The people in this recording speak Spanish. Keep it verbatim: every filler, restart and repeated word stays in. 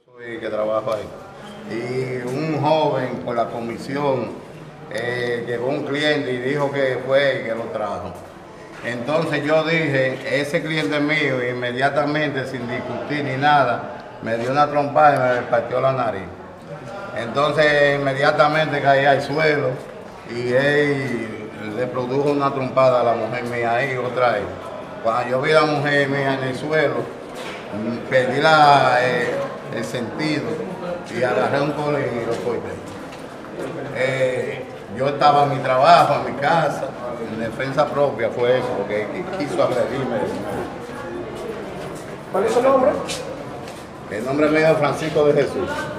Que trabajo ahí. Y un joven por la comisión eh, llegó un cliente y dijo que fue y que lo trajo. Entonces yo dije, ese cliente mío, inmediatamente sin discutir ni nada, me dio una trompada y me partió la nariz. Entonces inmediatamente caí al suelo y él le produjo una trompada a la mujer mía ahí otra vez. Cuando yo vi a la mujer mía en el suelo, perdí la, eh, el sentido y agarré un colín y lo corté. Eh, yo estaba en mi trabajo, en mi casa, en defensa propia fue eso, porque quiso agredirme. ¿Cuál es su nombre? El nombre mío es Francisco de Jesús.